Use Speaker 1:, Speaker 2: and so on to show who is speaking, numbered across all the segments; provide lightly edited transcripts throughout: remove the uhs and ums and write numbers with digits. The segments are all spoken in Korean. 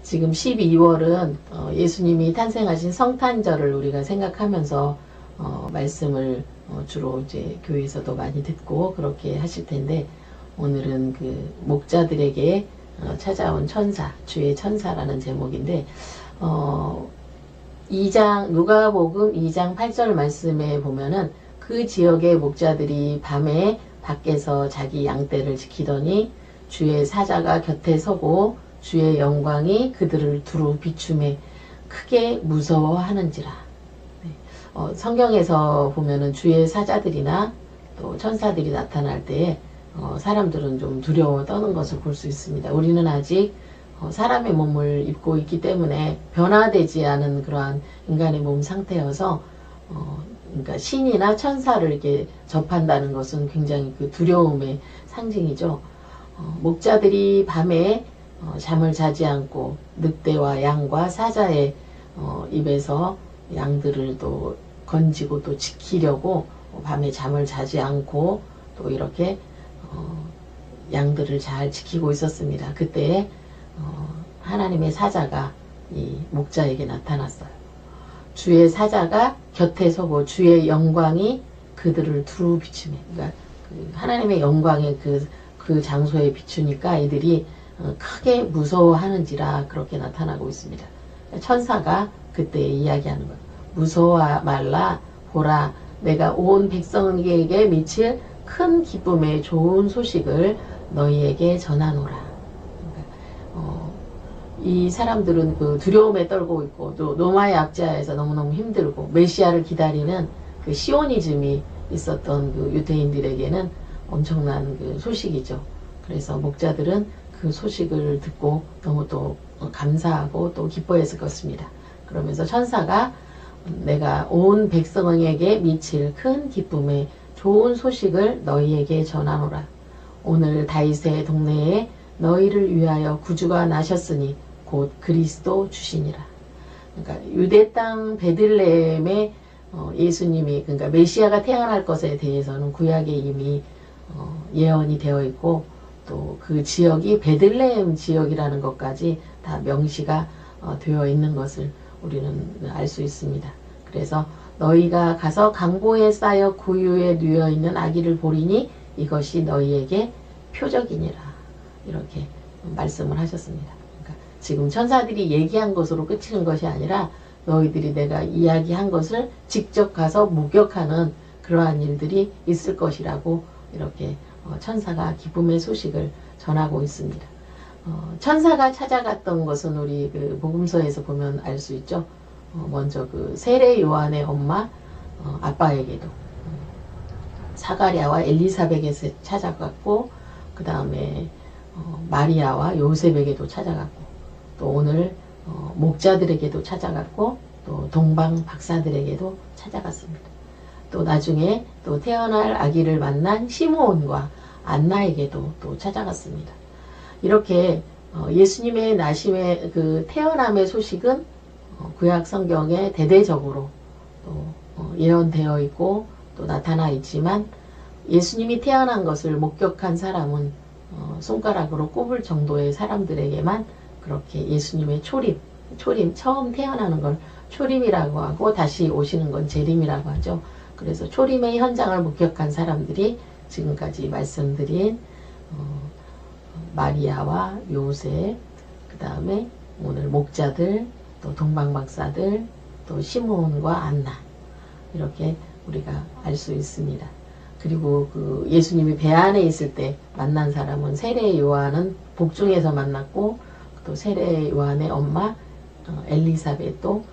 Speaker 1: 지금 12월은 예수님이 탄생하신 성탄절을 우리가 생각하면서 말씀을 주로 이제 교회에서도 많이 듣고 그렇게 하실 텐데, 오늘은 그 목자들에게 찾아온 천사, 주의 천사라는 제목인데, 2장 누가복음 2장 8절 말씀에 보면은 그 지역의 목자들이 밤에 밖에서 자기 양떼를 지키더니 주의 사자가 곁에 서고 주의 영광이 그들을 두루 비추매 크게 무서워하는지라. 네. 성경에서 보면은 주의 사자들이나 또 천사들이 나타날 때에 사람들은 좀 두려워 떠는 것을 볼 수 있습니다. 우리는 아직 사람의 몸을 입고 있기 때문에 변화되지 않은 그러한 인간의 몸 상태여서 그러니까 신이나 천사를 이렇게 접한다는 것은 굉장히 그 두려움의 상징이죠. 목자들이 밤에 잠을 자지 않고 늑대와 양과 사자의 입에서 양들을 또 건지고 또 지키려고 밤에 잠을 자지 않고 또 이렇게 양들을 잘 지키고 있었습니다. 그때 하나님의 사자가 이 목자에게 나타났어요. 주의 사자가 곁에 서고 주의 영광이 그들을 두루 비추매. 그러니까 그 하나님의 영광이 그 장소에 비추니까 이들이 크게 무서워하는지라 그렇게 나타나고 있습니다. 천사가 그때 이야기하는 거예요. 무서워 말라. 보라, 내가 온 백성에게 미칠 큰 기쁨의 좋은 소식을 너희에게 전하노라. 이 사람들은 그 두려움에 떨고 있고 또 로마의 압제하에서 너무너무 힘들고 메시아를 기다리는 그 시오니즘이 있었던 그 유대인들에게는 엄청난 그 소식이죠. 그래서 목자들은 그 소식을 듣고 너무 또 감사하고 또 기뻐했을 것입니다. 그러면서 천사가 내가 온 백성에게 미칠 큰 기쁨의 좋은 소식을 너희에게 전하노라. 오늘 다윗의 동네에 너희를 위하여 구주가 나셨으니 곧 그리스도 주시니라. 그러니까 유대 땅 베들레헴에 예수님이, 그러니까 메시아가 태어날 것에 대해서는 구약에 이미 예언이 되어 있고 또 그 지역이 베들레헴 지역이라는 것까지 다 명시가 되어 있는 것을 우리는 알 수 있습니다. 그래서 너희가 가서 강보에 쌓여 구유에 누워 있는 아기를 보리니 이것이 너희에게 표적이니라. 이렇게 말씀을 하셨습니다. 그러니까 지금 천사들이 얘기한 것으로 끝이는 것이 아니라 너희들이 내가 이야기한 것을 직접 가서 목격하는 그러한 일들이 있을 것이라고 이렇게 천사가 기쁨의 소식을 전하고 있습니다. 천사가 찾아갔던 것은 우리 그 복음서에서 보면 알 수 있죠. 먼저 그 세례 요한의 엄마 아빠에게도 사가랴와 엘리사벳에게 찾아갔고, 그 다음에 마리아와 요셉에게도 찾아갔고, 또 오늘 목자들에게도 찾아갔고, 또 동방 박사들에게도 찾아갔습니다. 또 나중에 또 태어날 아기를 만난 시므온과 안나에게도 또 찾아갔습니다. 이렇게 예수님의 나심의 그 태어남의 소식은 구약 성경에 대대적으로 또 예언되어 있고 또 나타나 있지만, 예수님이 태어난 것을 목격한 사람은 손가락으로 꼽을 정도의 사람들에게만 그렇게 예수님의 초림, 처음 태어나는 걸 초림이라고 하고 다시 오시는 건 재림이라고 하죠. 그래서 초림의 현장을 목격한 사람들이 지금까지 말씀드린 마리아와 요셉, 그 다음에 오늘 목자들, 또 동방박사들, 또 시므온과 안나, 이렇게 우리가 알 수 있습니다. 그리고 그 예수님이 배 안에 있을 때 만난 사람은 세례 요한은 복중에서 만났고, 또 세례 요한의 엄마 엘리사벳도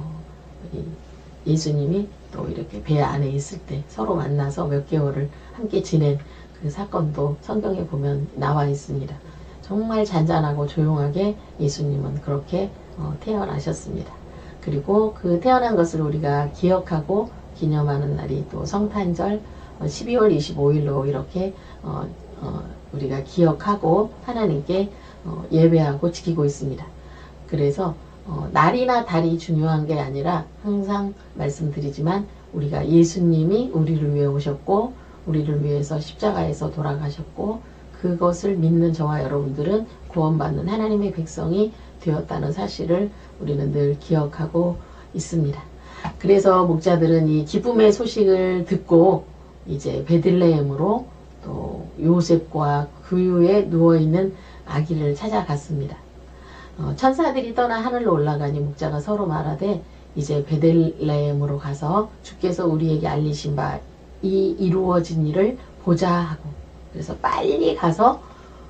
Speaker 1: 예수님이 또 이렇게 배 안에 있을 때 서로 만나서 몇 개월을 함께 지낸 그 사건도 성경에 보면 나와 있습니다. 정말 잔잔하고 조용하게 예수님은 그렇게 태어나셨습니다. 그리고 그 태어난 것을 우리가 기억하고 기념하는 날이 또 성탄절 12월 25일로 이렇게 우리가 기억하고 하나님께 예배하고 지키고 있습니다. 그래서 날이나 달이 중요한 게 아니라 항상 말씀드리지만 우리가 예수님이 우리를 위해 오셨고 우리를 위해서 십자가에서 돌아가셨고 그것을 믿는 저와 여러분들은 구원받는 하나님의 백성이 되었다는 사실을 우리는 늘 기억하고 있습니다. 그래서 목자들은 이 기쁨의 소식을 듣고 이제 베들레헴으로 또 요셉과 그 위에 누워있는 아기를 찾아갔습니다. 천사들이 떠나 하늘로 올라가니 목자가 서로 말하되 이제 베들레헴으로 가서 주께서 우리에게 알리신 바 이 이루어진 일을 보자 하고, 그래서 빨리 가서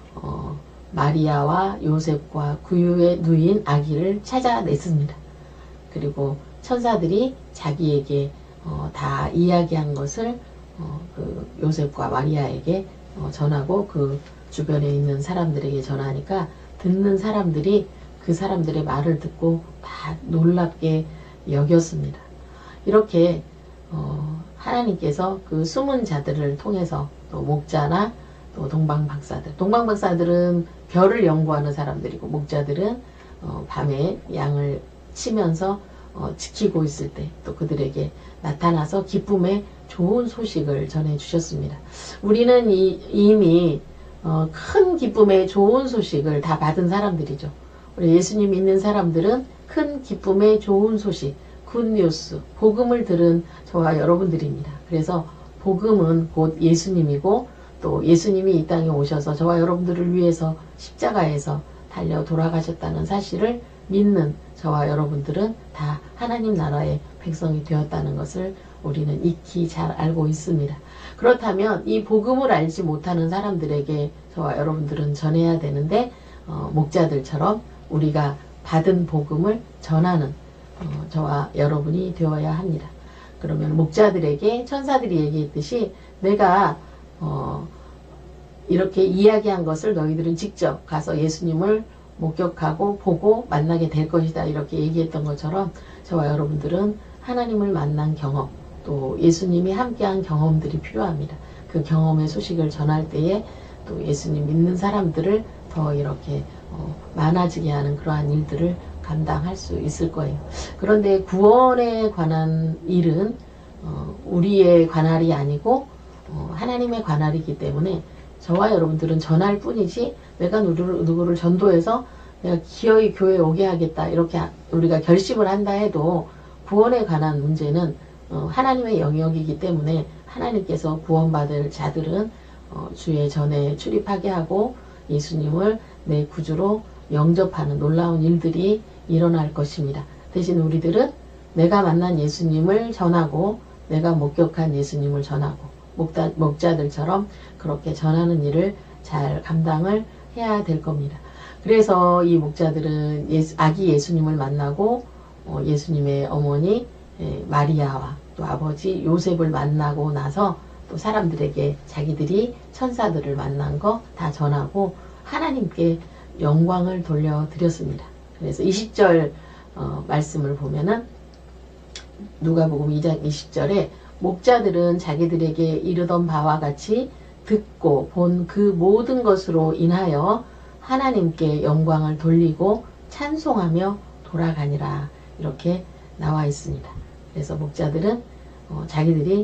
Speaker 1: 마리아와 요셉과 구유에 누인 아기를 찾아냈습니다. 그리고 천사들이 자기에게 다 이야기한 것을 그 요셉과 마리아에게 전하고 그 주변에 있는 사람들에게 전하니까 듣는 사람들이 그 사람들의 말을 듣고 다 놀랍게 여겼습니다. 이렇게 하나님께서 그 숨은 자들을 통해서 또 목자나 또 동방박사들은 별을 연구하는 사람들이고, 목자들은 밤에 양을 치면서 지키고 있을 때 또 그들에게 나타나서 기쁨의 좋은 소식을 전해 주셨습니다. 우리는 이미 큰 기쁨의 좋은 소식을 다 받은 사람들이죠. 우리 예수님 믿는 사람들은 큰 기쁨의 좋은 소식, 굿뉴스, 복음을 들은 저와 여러분들입니다. 그래서 복음은 곧 예수님이고, 또 예수님이 이 땅에 오셔서 저와 여러분들을 위해서 십자가에서 달려 돌아가셨다는 사실을 믿는 저와 여러분들은 다 하나님 나라의 백성이 되었다는 것을 우리는 익히 잘 알고 있습니다. 그렇다면 이 복음을 알지 못하는 사람들에게 저와 여러분들은 전해야 되는데, 목자들처럼 우리가 받은 복음을 전하는 저와 여러분이 되어야 합니다. 그러면 목자들에게 천사들이 얘기했듯이 내가 이렇게 이야기한 것을 너희들은 직접 가서 예수님을 목격하고 보고 만나게 될 것이다, 이렇게 얘기했던 것처럼 저와 여러분들은 하나님을 만난 경험, 또 예수님이 함께한 경험들이 필요합니다. 그 경험의 소식을 전할 때에 또 예수님 믿는 사람들을 더 이렇게 많아지게 하는 그러한 일들을 감당할 수 있을 거예요. 그런데 구원에 관한 일은 우리의 관할이 아니고 하나님의 관할이기 때문에 저와 여러분들은 전할 뿐이지, 내가 누구를 전도해서 내가 기어이 교회에 오게 하겠다 이렇게 우리가 결심을 한다 해도 구원에 관한 문제는 하나님의 영역이기 때문에 하나님께서 구원받을 자들은 주의 전에 출입하게 하고 예수님을 내 구주로 영접하는 놀라운 일들이 일어날 것입니다. 대신 우리들은 내가 만난 예수님을 전하고 내가 목격한 예수님을 전하고 목자들처럼 그렇게 전하는 일을 잘 감당을 해야 될 겁니다. 그래서 이 목자들은 아기 예수님을 만나고 예수님의 어머니 마리아와 또 아버지 요셉을 만나고 나서 또 사람들에게 자기들이 천사들을 만난 거 다 전하고 하나님께 영광을 돌려드렸습니다. 그래서 20절 말씀을 보면은 누가복음 2장 20절에 목자들은 자기들에게 이르던 바와 같이 듣고 본 그 모든 것으로 인하여 하나님께 영광을 돌리고 찬송하며 돌아가니라, 이렇게 나와 있습니다. 그래서 목자들은 자기들이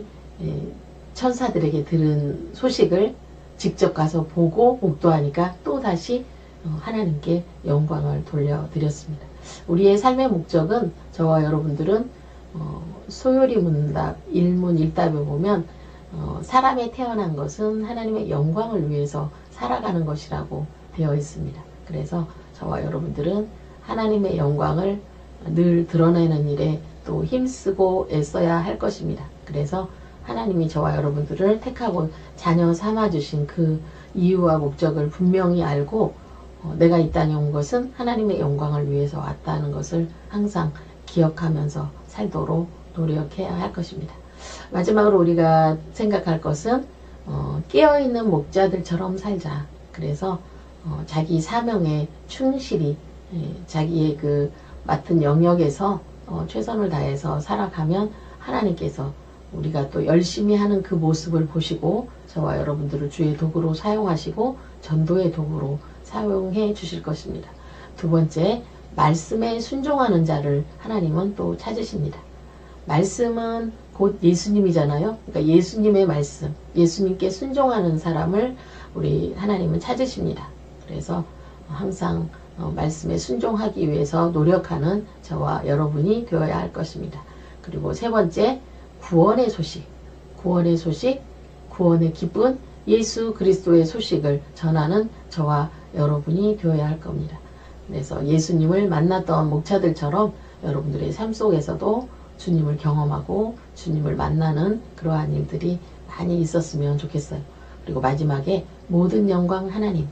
Speaker 1: 천사들에게 들은 소식을 직접 가서 보고 목도하니까 또다시 하나님께 영광을 돌려드렸습니다. 우리의 삶의 목적은, 저와 여러분들은 소요리 문답 1문 1답에 보면 사람이 태어난 것은 하나님의 영광을 위해서 살아가는 것이라고 되어 있습니다. 그래서 저와 여러분들은 하나님의 영광을 늘 드러내는 일에 또 힘쓰고 애써야 할 것입니다. 그래서 하나님이 저와 여러분들을 택하고 자녀 삼아주신 그 이유와 목적을 분명히 알고 내가 이 땅에 온 것은 하나님의 영광을 위해서 왔다는 것을 항상 기억하면서 살도록 노력해야 할 것입니다. 마지막으로 우리가 생각할 것은 깨어있는 목자들처럼 살자. 그래서 자기 사명에 충실히 자기의 그 맡은 영역에서 최선을 다해서 살아가면 하나님께서 우리가 또 열심히 하는 그 모습을 보시고 저와 여러분들을 주의 도구로 사용하시고 전도의 도구로 사용해 주실 것입니다. 두 번째, 말씀에 순종하는 자를 하나님은 또 찾으십니다. 말씀은 곧 예수님이잖아요. 그러니까 예수님의 말씀, 예수님께 순종하는 사람을 우리 하나님은 찾으십니다. 그래서 항상 말씀에 순종하기 위해서 노력하는 저와 여러분이 되어야 할 것입니다. 그리고 세 번째, 구원의 소식, 구원의 소식, 구원의 기쁜 예수 그리스도의 소식을 전하는 저와 여러분이 되어야 할 겁니다. 그래서 예수님을 만났던 목자들처럼 여러분들의 삶 속에서도 주님을 경험하고 주님을 만나는 그러한 일들이 많이 있었으면 좋겠어요. 그리고 마지막에 모든 영광 하나님께.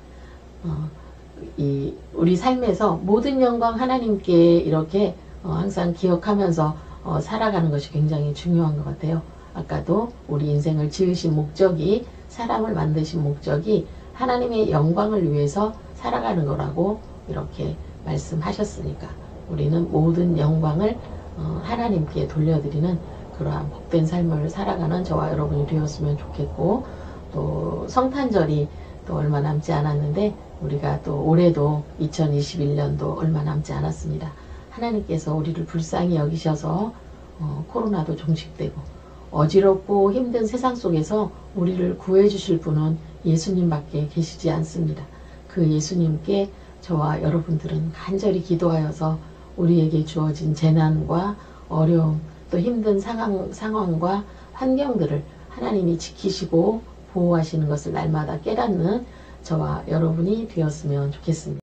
Speaker 1: 우리 삶에서 모든 영광 하나님께 이렇게 항상 기억하면서 살아가는 것이 굉장히 중요한 것 같아요. 아까도 우리 인생을 지으신 목적이, 사람을 만드신 목적이 하나님의 영광을 위해서 살아가는 거라고 이렇게 말씀하셨으니까 우리는 모든 영광을 하나님께 돌려드리는 그러한 복된 삶을 살아가는 저와 여러분이 되었으면 좋겠고, 또 성탄절이 또 얼마 남지 않았는데 우리가 또 올해도 2021년도 얼마 남지 않았습니다. 하나님께서 우리를 불쌍히 여기셔서 코로나도 종식되고 어지럽고 힘든 세상 속에서 우리를 구해 주실 분은 예수님밖에 계시지 않습니다. 그 예수님께 저와 여러분들은 간절히 기도하여서 우리에게 주어진 재난과 어려움, 또 힘든 상황과 환경들을 하나님이 지키시고 보호하시는 것을 날마다 깨닫는 저와 여러분이 되었으면 좋겠습니다.